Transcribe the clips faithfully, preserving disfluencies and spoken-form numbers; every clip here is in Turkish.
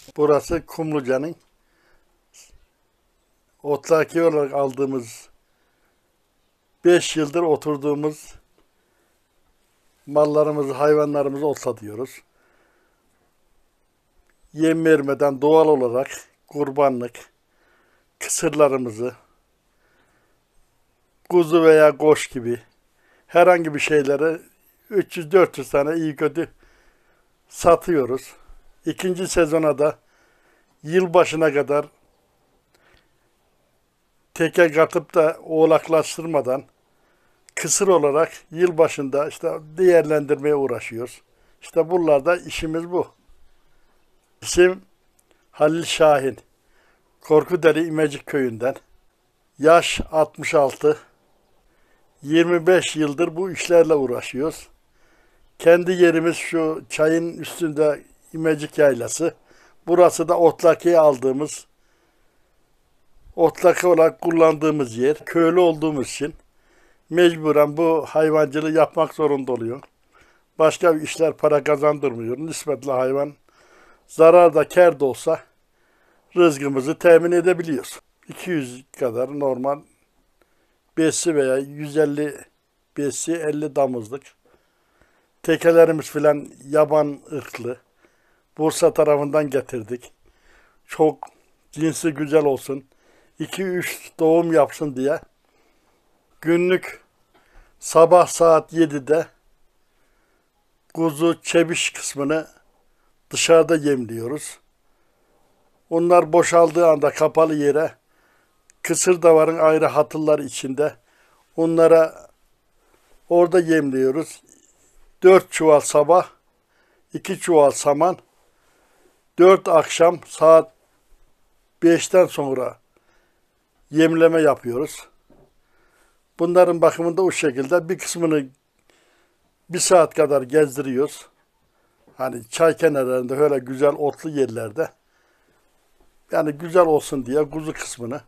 Burası Kumluca'nın otlaki olarak aldığımız beş yıldır oturduğumuz mallarımızı, hayvanlarımızı otlatıyoruz. Yem vermeden doğal olarak kurbanlık, kısırlarımızı, kuzu veya koç gibi herhangi bir şeyleri üç yüz dört yüz tane iyi kötü satıyoruz. İkinci sezona da yılbaşına kadar teke katıp da oğlaklaştırmadan kısır olarak yılbaşında işte değerlendirmeye uğraşıyoruz. İşte buralarda işimiz bu. İsim Halil Şahin. Korkudeli İmecik köyünden. Yaş altmış altı. yirmi beş yıldır bu işlerle uğraşıyoruz. Kendi yerimiz şu çayın üstünde İmecik Yaylası. Burası da Otlaki'ye aldığımız, Otlaki olarak kullandığımız yer. Köylü olduğumuz için mecburen bu hayvancılığı yapmak zorunda oluyor. Başka bir işler para kazandırmıyor. Nispetle hayvan zarar da kâr da olsa rızkımızı temin edebiliyoruz. iki yüz kadar normal besi veya yüz elli besi, elli damızlık. Tekelerimiz filan yaban ırklı. Bursa tarafından getirdik. Çok cinsi güzel olsun. iki üç doğum yapsın diye. Günlük sabah saat yedide kuzu çebiş kısmını dışarıda yemliyoruz. Onlar boşaldığı anda kapalı yere kısır davarın ayrı hatıllar içinde onlara orada yemliyoruz. Dört çuval sabah, iki çuval saman, dört akşam saat beşten sonra yemleme yapıyoruz. Bunların bakımında o şekilde bir kısmını bir saat kadar gezdiriyoruz. Hani çay kenarlarında öyle güzel otlu yerlerde. Yani güzel olsun diye kuzu kısmını.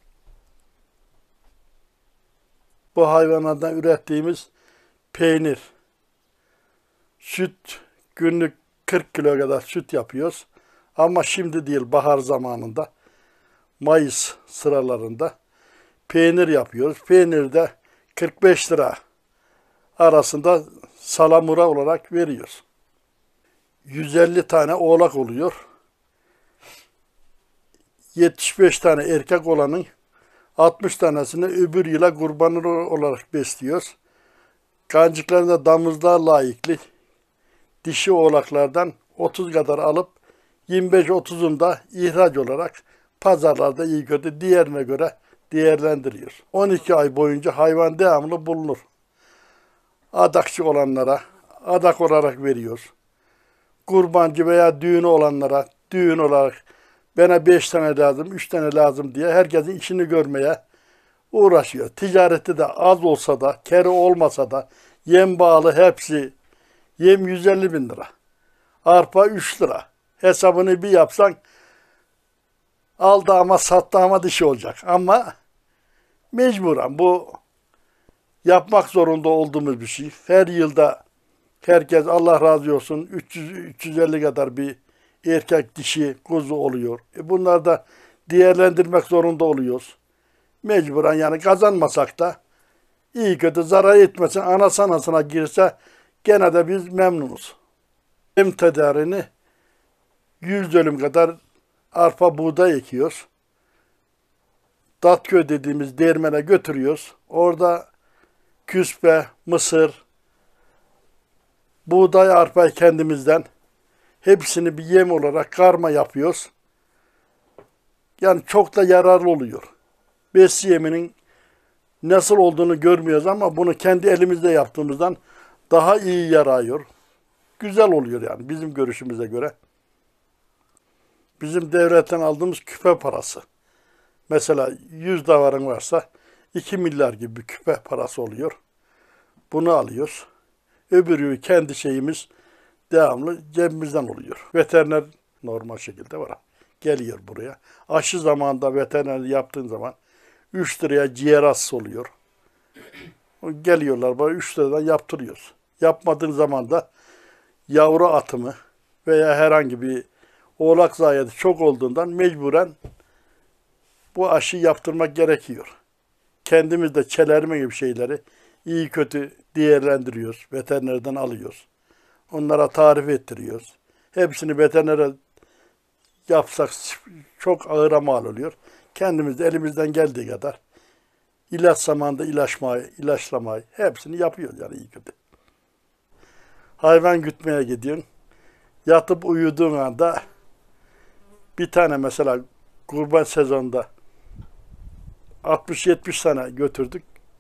Bu hayvanlardan ürettiğimiz peynir, süt, günlük kırk kilo kadar süt yapıyoruz. Ama şimdi değil, bahar zamanında, Mayıs sıralarında peynir yapıyoruz. Peynir de kırk beş lira arasında salamura olarak veriyoruz. yüz elli tane oğlak oluyor. yetmiş beş tane erkek olanın altmış tanesini öbür yıla kurban olarak besliyoruz. Kancıklarında damızlığa layıklı dişi oğlaklardan otuz kadar alıp yirmi beş otuzunda ihraç olarak pazarlarda iyi kötü diğerine göre değerlendiriyor. on iki ay boyunca hayvan devamlı bulunur. Adakçı olanlara adak olarak veriyoruz. Kurbancı veya düğünü olanlara düğün olarak bana beş tane lazım, üç tane lazım diye herkesin işini görmeye uğraşıyor. Ticareti de az olsa da, kârı olmasa da yem bağlı hepsi. Yem yüz elli bin lira. Arpa üç lira. Hesabını bir yapsan aldı ama sattı ama dişi olacak. Ama mecburen bu yapmak zorunda olduğumuz bir şey. Her yılda herkes Allah razı olsun üç yüz üç yüz elli kadar bir erkek dişi kuzu oluyor. E bunlar da değerlendirmek zorunda oluyoruz. Mecburen yani kazanmasak da iyi kötü zarar etmesin anası anasına girse gene de biz memnunuz. Yem tedariğini yüz dönüm kadar arpa buğday ekiyoruz. Datköy dediğimiz değirmene götürüyoruz. Orada küspe, mısır, buğday, arpayı kendimizden hepsini bir yem olarak karma yapıyoruz. Yani çok da yararlı oluyor. Besi yeminin nasıl olduğunu görmüyoruz ama bunu kendi elimizde yaptığımızdan daha iyi yarıyor. Güzel oluyor yani bizim görüşümüze göre. Bizim devletten aldığımız küpe parası. Mesela yüz davarın varsa iki milyar gibi bir küpe parası oluyor. Bunu alıyoruz. Öbürü kendi şeyimiz devamlı cebimizden oluyor. Veteriner normal şekilde var. Geliyor buraya. Aşı zamanında veteriner yaptığın zaman üç liraya ciğer hastası oluyor. Geliyorlar bana üç liradan yaptırıyoruz. Yapmadığın zaman da yavru atımı veya herhangi bir oğlak zayiatı çok olduğundan mecburen bu aşı yaptırmak gerekiyor. Kendimiz de çelerme gibi şeyleri iyi kötü değerlendiriyoruz. Veterinerden alıyoruz. Onlara tarif ettiriyoruz. Hepsini veterinere yapsak çok ağıra mal oluyor. Kendimiz de elimizden geldiği kadar ilaç zamanında ilaçmayı, ilaçlamayı hepsini yapıyoruz yani iyi kötü. Hayvan gütmeye gidiyorsun. Yatıp uyuduğun anda bir tane mesela kurban sezonunda altmış yetmiş tane götürdük.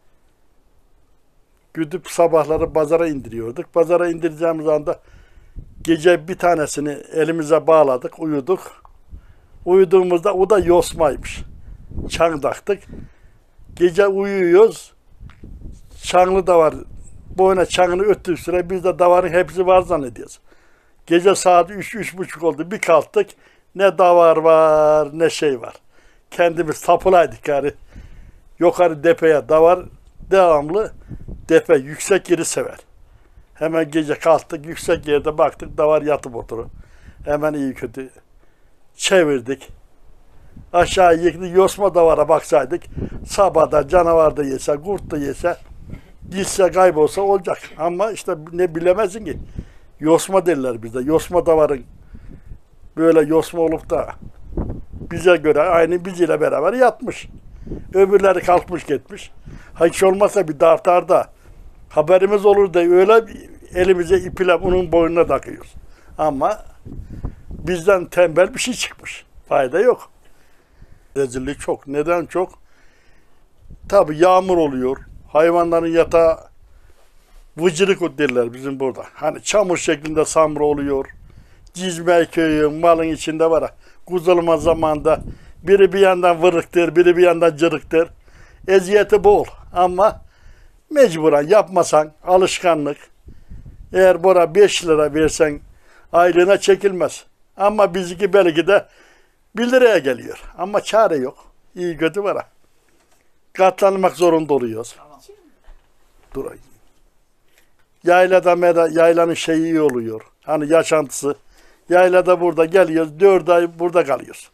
Güdüp sabahları pazara indiriyorduk. Pazara indireceğimiz anda gece bir tanesini elimize bağladık, uyuduk. Uyuduğumuzda o da yosmaymış. Çan taktık. Gece uyuyoruz. Çanlı da var. Boyuna çanını öttüğü süre biz de davarın hepsi var zannediyoruz. Gece saat üç, üç buçuk oldu. Bir kalktık. Ne davar var ne şey var. Kendimiz tapılaydık yani. Yukarı depeye davar devamlı depe yüksek yeri sever. Hemen gece kalktık yüksek yerde baktık davar yatıp oturur. Hemen iyi kötü çevirdik. Aşağı yıktık yosma davara baksaydık sabahda canavar da yese kurt da yese gitse kaybolsa olacak. Ama işte ne bilemezsin ki. Yosma derler bizde. Yosma davarın böyle yosma olup da bize göre aynı bizle beraber yatmış. Öbürleri kalkmış gitmiş. Hiç olmazsa bir dartarda haberimiz olur da öyle elimize iple onun boynuna takıyoruz. Ama bizden tembel bir şey çıkmış. Fayda yok. Rezillik çok. Neden çok? Tabii yağmur oluyor. Hayvanların yatağı vıcırık derler bizim burada. Hani çamur şeklinde samur oluyor. Cizme köyü malın içinde var. Kuzulma zamanında biri bir yandan vırıktır, biri bir yandan cırıktır. Eziyeti bol ama mecburen yapmasan alışkanlık. Eğer bora beş lira versen aylığına çekilmez. Ama bizimki belki de bir liraya geliyor. Ama çare yok. İyi kötü var. Katlanmak zorunda oluyoruz. Dur. Yaylada meda, yaylanın şeyi iyi oluyor. Hani yaşantısı. Yaylada burada geliyoruz. Dört ay burada kalıyoruz.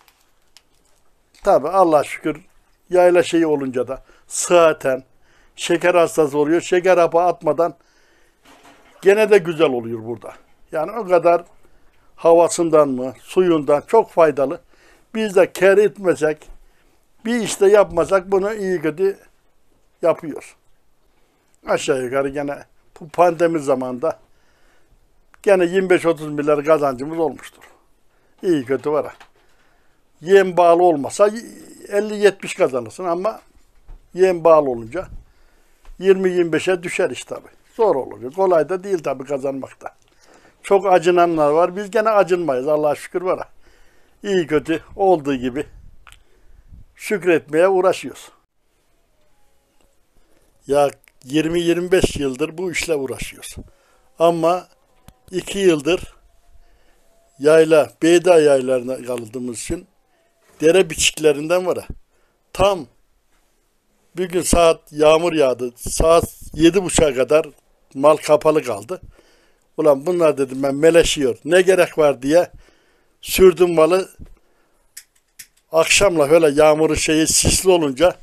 Tabi Allah'a şükür yayla şeyi olunca da sıhhaten şeker hastası oluyor. Şeker hapı atmadan gene de güzel oluyor burada. Yani o kadar havasından mı, suyundan çok faydalı. Biz de kar etmesek, bir işte yapmasak bunu iyi kötü yapıyoruz. Aşağı yukarı gene bu pandemi zamanında gene yirmi beş otuz milyar kazancımız olmuştur. İyi kötü var. Yem bağlı olmasa elli yetmiş kazanırsın ama yem bağlı olunca yirmi yirmi beşe düşer iş tabi. Zor olur. Kolay da değil tabi kazanmakta. Çok acınanlar var. Biz gene acınmayız. Allah'a şükür var. İyi kötü olduğu gibi şükretmeye uğraşıyoruz. Ya yirmi yirmi beş yıldır bu işle uğraşıyoruz. Ama iki yıldır yayla, Beyda yaylarına kaldığımız için dere biçiklerinden var. Tam bir gün saat yağmur yağdı. Saat yedi buçuğa kadar mal kapalı kaldı. Ulan bunlar dedim ben meleşiyor. Ne gerek var diye sürdüm malı. Akşamla öyle yağmurun şeyi sisli olunca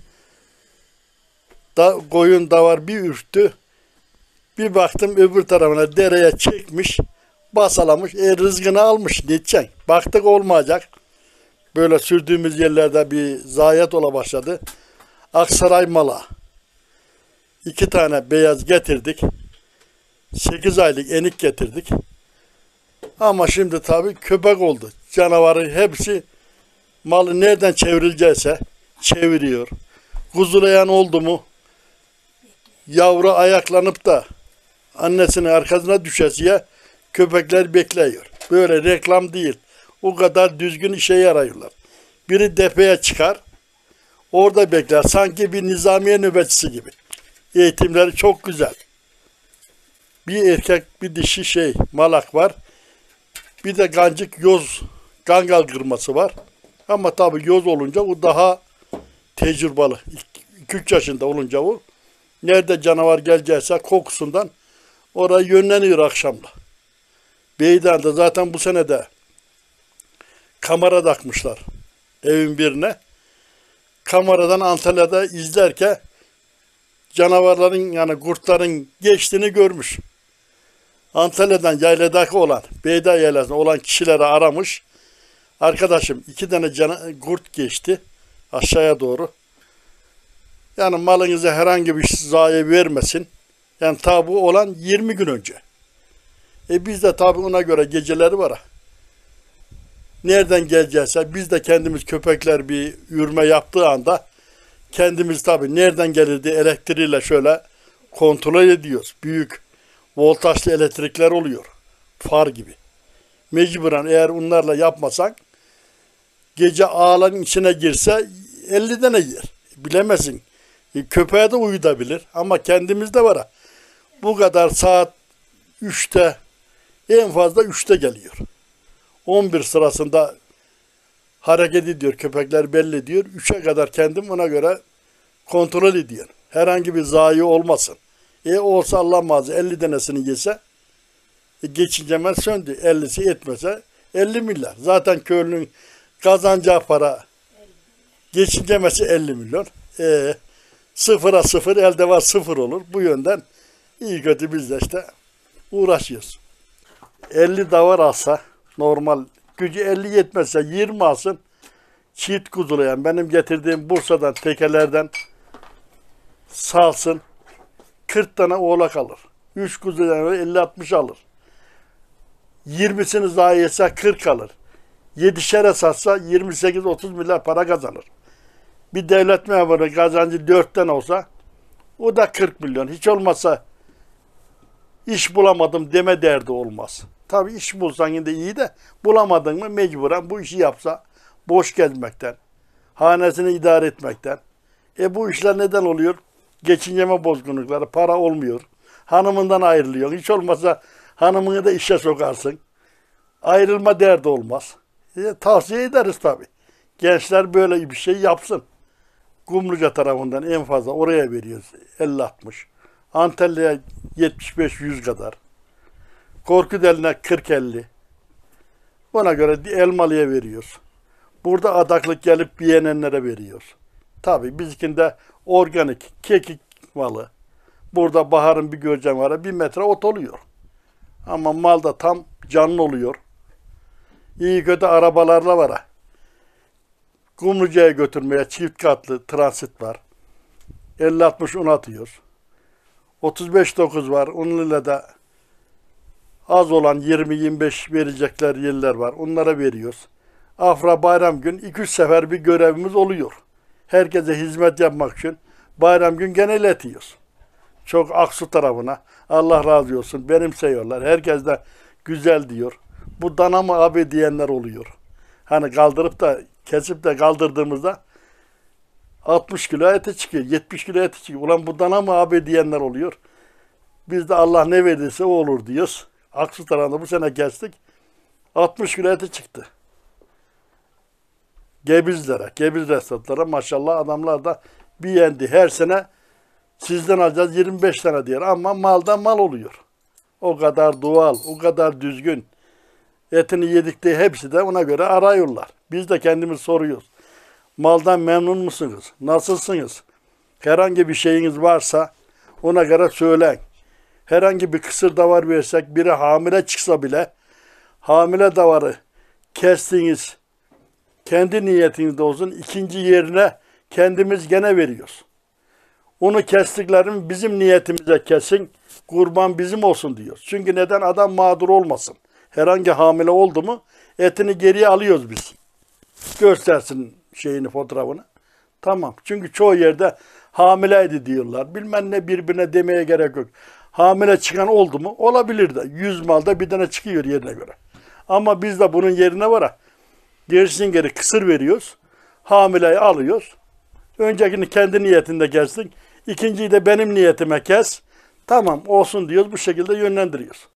da koyun davar bir ürktü. Bir baktım öbür tarafına dereye çekmiş. Basalamış. E rızkını almış. Ne edeceksin? Baktık olmayacak. Böyle sürdüğümüz yerlerde bir zayiat ola başladı. Aksaray mala. İki tane beyaz getirdik. Sekiz aylık enik getirdik. Ama şimdi tabii köpek oldu. Canavarın hepsi malı nereden çevrilecekse çeviriyor. Kuzulayan oldu mu yavru ayaklanıp da annesinin arkasına düşesiye köpekler bekliyor. Böyle reklam değil. O kadar düzgün işe yarıyorlar. Biri depeye çıkar. Orada bekler. Sanki bir nizamiye nöbetçisi gibi. Eğitimleri çok güzel. Bir erkek bir dişi şey malak var. Bir de gancık yoz gangal kırması var. Ama tabii yoz olunca o daha tecrübeli. iki üç yaşında olunca o nerede canavar gelecekse kokusundan oraya yönleniyor akşamla. Beydan'da zaten bu sene de kamera takmışlar evin birine. Kameradan Antalya'da izlerken canavarların yani kurtların geçtiğini görmüş. Antalya'dan yayladaki olan, Beyda Yaylası'nda olan kişileri aramış. Arkadaşım iki tane cana, kurt geçti aşağıya doğru. Yani malınıza herhangi bir zayi vermesin. Yani tabi olan yirmi gün önce. E biz de tabi ona göre geceleri var. Nereden geleceğse biz de kendimiz köpekler bir yürüme yaptığı anda kendimiz tabi nereden gelirdi elektriğiyle şöyle kontrol ediyoruz. Büyük voltajlı elektrikler oluyor. Far gibi. Mecburen eğer onlarla yapmasak gece ağların içine girse elli tane yer. Bilemezsin. E, köpeğe de uyutabilir ama kendimizde var. Bu kadar saat üçte en fazla üçte geliyor. on bir sırasında hareket ediyor. Köpekler belli ediyor. üçe kadar kendim ona göre kontrol ediyor. Herhangi bir zayi olmasın. E olsa Allah muhafaza elli tanesini yese e, geçince hemen söndü. ellisi etmese elli milyar. Zaten köylünün kazanacağı para geçincemesi elli milyon. E, sıfıra sıfır elde var sıfır olur. Bu yönden iyi kötü biz de işte uğraşıyoruz. elli davar alsa normal gücü elli yetmezse yirmi alsın çift kuzulayan benim getirdiğim Bursa'dan tekelerden salsın kırk tane oğlak alır. üç kuzulayan elli altmış alır. yirmisini zayi etse kırk alır. yedişere satsa yirmi sekiz otuz milyar para kazanır. Bir devlet memuru kazancı dörtten olsa o da kırk milyon. Hiç olmazsa iş bulamadım deme derdi olmaz. Tabii iş bulsan yine iyi de bulamadın mı mecburen bu işi yapsa boş gezmekten, hanesini idare etmekten. E bu işler neden oluyor? Geçinceme bozgunlukları, para olmuyor. Hanımından ayrılıyor. Hiç olmazsa hanımını da işe sokarsın. Ayrılma derdi olmaz. E, tavsiye ederiz tabii. Gençler böyle bir şey yapsın. Kumluca tarafından en fazla oraya veriyoruz elli altmış. Antalya'ya yetmiş beş yüz kadar. Korkudeline kırk elli. Buna göre Elmalı'ya veriyoruz. Burada adaklık gelip beğenenlere veriyoruz. Tabii bizimkinde organik, kekik malı. Burada baharın bir göreceğim var. Bir metre ot oluyor. Ama mal da tam canlı oluyor. İyi kötü arabalarla var. Kumluca'ya götürmeye çift katlı transit var. elli altmış un atıyoruz. otuz beş dokuz var. Onunla da az olan yirmi yirmi beş verecekler yerler var. Onlara veriyoruz. Afra bayram gün iki üç sefer bir görevimiz oluyor. Herkese hizmet yapmak için bayram gün gene iletiyoruz. Çok Aksu tarafına. Allah razı olsun. Benimseyiyorlar. Herkes de güzel diyor. Bu dana mı abi diyenler oluyor. Hani kaldırıp da kesip de kaldırdığımızda altmış kilo eti çıkıyor. yetmiş kilo eti çıkıyor. Ulan bu dana mı abi diyenler oluyor. Biz de Allah ne verirse o olur diyoruz. Aksu tarafında bu sene kestik. altmış kilo eti çıktı. Gebizlere, Gebiz restoranlara maşallah adamlar da beğendi. Her sene sizden alacağız yirmi beş tane diyor ama maldan mal oluyor. O kadar doğal, o kadar düzgün. Etini yedikleri hepsi de ona göre arıyorlar. Biz de kendimiz soruyoruz. Maldan memnun musunuz? Nasılsınız? Herhangi bir şeyiniz varsa ona göre söyleyin. Herhangi bir kısır davar versek biri hamile çıksa bile hamile davarı kestiğiniz kendi niyetinizde olsun ikinci yerine kendimiz gene veriyoruz. Onu kestiklerim bizim niyetimize kesin, kurban bizim olsun diyoruz. Çünkü neden? Adam mağdur olmasın. Herhangi hamile oldu mu etini geriye alıyoruz biz. Göstersin şeyini, fotoğrafını. Tamam. Çünkü çoğu yerde hamileydi diyorlar. Bilmem ne birbirine demeye gerek yok. Hamile çıkan oldu mu? Olabilir de. Yüz malda bir tane çıkıyor yerine göre. Ama biz de bunun yerine var ha. Gerisini geri kısır veriyoruz. Hamileyi alıyoruz. Öncekini kendi niyetinde kestik. İkinciyi de benim niyetime kes. Tamam olsun diyoruz. Bu şekilde yönlendiriyoruz.